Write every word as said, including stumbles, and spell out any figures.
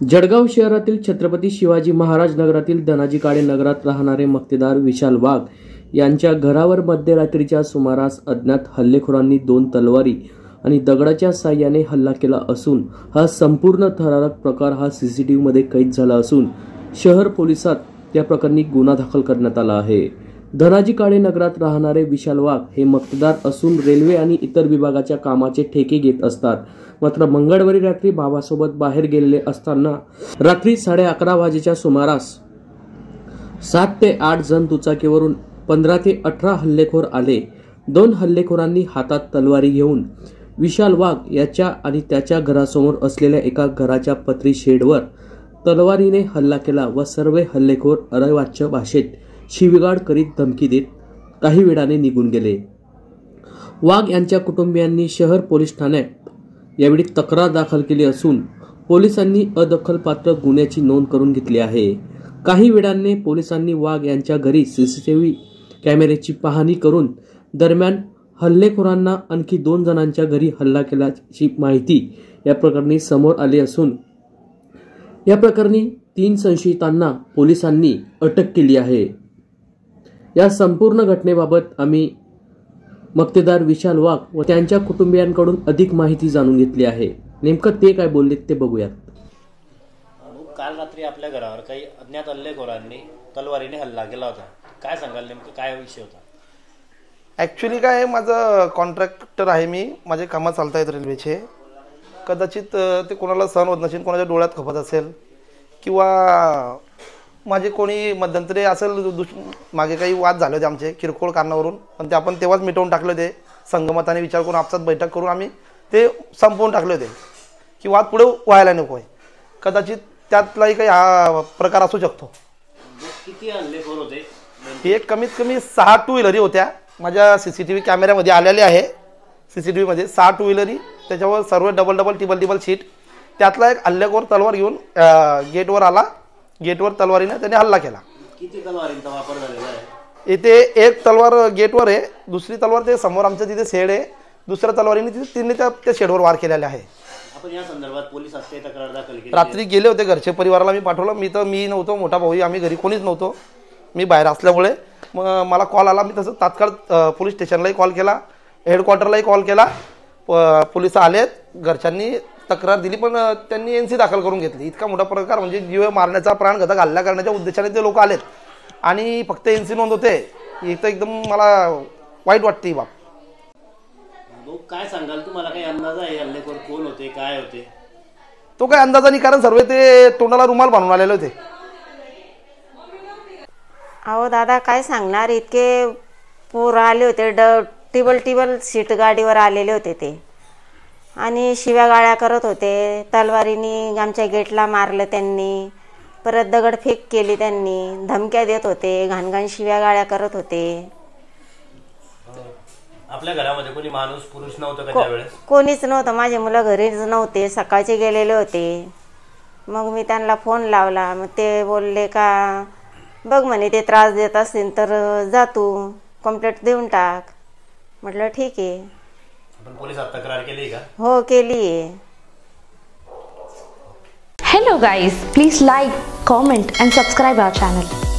जळगाव शहरातील छत्रपती शिवाजी महाराज नगरातील धनाजी काळे नगरात राहणारे मक्तेदार विशाल वाघ यांच्या घरावर मध्यरात्रीच्या सुमारास अज्ञात हल्लेखोरांनी दोन तलवारी आणि दगडाच्या साह्याने हल्ला केला असून हा संपूर्ण थरारक प्रकार हा सीसीटीव्ही मध्ये कैद झाला असून शहर पोलिसात या प्रकरणी गुन्हा दाखल करण्यात आला आहे। धनाजी काळे नगरात राहणारे विशाल वाघ हे मक्तेदार असून रेल्वे आणि इतर विभागाच्या कामाचे ठेके घेत असतात। मात्र मंगळवारी रात्री भावासोबत बाहेर गेलेले असताना रात्री साडे अकरा वाजेच्या सुमारास सात ते आठ जण दुचाकीवरून पंधरा ते अठरा हल्लेखोर आले। दोन हल्लेखोरांनी हातात तलवारी घेऊन विशाल वाघ याच्या आणि त्याच्या घरासमोर असलेल्या एका घराच्या पत्री शेडवर तलवारीने हल्ला केला व सर्व हल्लेखोर अरेवाच्य भाषेत शिवीगाळ करीत धमकी देत काही वेळाने निघून गेले। वाघ यांच्या कुटुंबियांनी शहर पोलीस ठाण्यात यावेळी तक्रार दाखल केली असून पोलिसांनी अदखलपात्र गुन्ह्याची नोंद करून घेतली आहे। काही वेळाने पोलिसांनी वाघ यांच्या घरी सीसीटीव्ही कॅमेऱ्याची पाहणी करून दरम्यान हल्लेखोरांना आणखी दोन जणांच्या घरी हल्ला केल्याची माहिती या प्रकरणी समोर आली असून या प्रकरणी तीन संशयितांना पोलिसांनी अटक केली आहे। या संपूर्ण घटनेबाबत आम्ही मक्तेदार विशाल वाघ व त्यांच्या कुटुंबियांकडून अधिक माहिती जाणून घेतली आहे। नेमकं ते काय बोललेत ते बघूयात। काल रात्री आपल्या घरावर काही अज्ञात हल्लेखोरांनी तलवारीने हल्ला केला होता, काय सांगाल नेमकं काय विषय होता? ॲक्च्युली काय माझं कॉन्ट्रॅक्टर आहे, मी माझे कामं चालत आहेत रेल्वेचे। कदाचित ते कोणाला सहन होत नसेल, कोणाच्या डोळ्यात खपत असेल किंवा माझे कोणी मध्यंतरी असेल दुष मागे काही वाद झाले होते आमचे किरकोळ कारणावरून, पण ते आपण तेव्हाच मिटवून टाकले होते। संगमताने विचार करून आपसात बैठक करून आम्ही ते संपवून टाकले होते की वाद पुढे व्हायला नको आहे। कदाचित त्यातलाही काही हा प्रकार असू शकतो। किती हल्लेखोर होते? हे कमीत कमी सहा टू व्हीलरी होत्या, माझ्या सीसीटीव्ही कॅमेऱ्यामध्ये आलेले आहे। सीसीटीव्ही मध्ये सहा टू व्हीलरी, त्याच्यावर सर्व double double triple triple seat. त्यातला एक हल्लेखोर तलवार घेऊन गेटवर आला, गेटवर तलवारीने त्याने हल्ला केला। किती तलवारींचा वापर झालेला आहे? इथे एक तलवार गेटवर आहे, दुसरी तलवार ते समोर आमच्या तिथे शेड आहे, दुसऱ्या तलवारीने तिथे तिने त्या त्या शेडवर वार केलेला आहे। आपण या संदर्भात पोलिसात ते तक्रार दाखल केली? रात्री गेले होते, घरचे परिवाराला मी पाठवलं। मी तर मी नव्हतो, मोठा भाऊ आम्ही घरी कोणीच नव्हतो, मी बाहेर असल्यामुळे मग मला कॉल आला। मी तसं तात्काळ पोलीस स्टेशनलाही कॉल केला, हेडक्वार्टरलाही कॉल केला। पोलिस आलेत, घरच्यांनी तक्रार दिली, पण त्यांनी एन सी दाखल करून घेतली। इतका मोठा प्रकार म्हणजे जीव मारण्याचा, प्राणघातक हल्ला करण्याच्या उद्देशाने ते लोक आलेत आणि फक्त एन सी नोंद होते। इथं एकदम मला वाईट वाटते बाप। काय सांगाल, तुम्हाला काही अंदाज आहे हल्लेखोर कोण होते, काय होते? तो काय अंदाजा नाही, कारण सर्व ते तोंडाला रुमाल बांधून आलेले होते। अहो दादा काय सांगणार, इतके पोर आले होते, ड टिबल टिबल सीट गाडीवर आलेले होते ते आणि शिव्या गाळ्या करत होते। तलवारीने आमच्या गेटला मारलं त्यांनी, परत दगडफेक केली त्यांनी, धमक्या देत होते, घाणघाण शिव्या गाळ्या करत होते। आपल्या घरामध्ये कोणी माणूस पुरुष नव्हतं का त्यावेळेस? कोणीच नव्हतं, माझे मुलं घरीच नव्हते, सकाळचे गेलेले होते। मग मी त्यांना फोन लावला, मग ते बोलले का बघ म्हणे ते त्रास देत असतील तर जा तू कंप्लेंट देऊन टाक। म्हटलं ठीक आहे। आपण पोलिसात तक्रार केली का? हो केली आहे। Hello guys, please like, comment and subscribe our channel.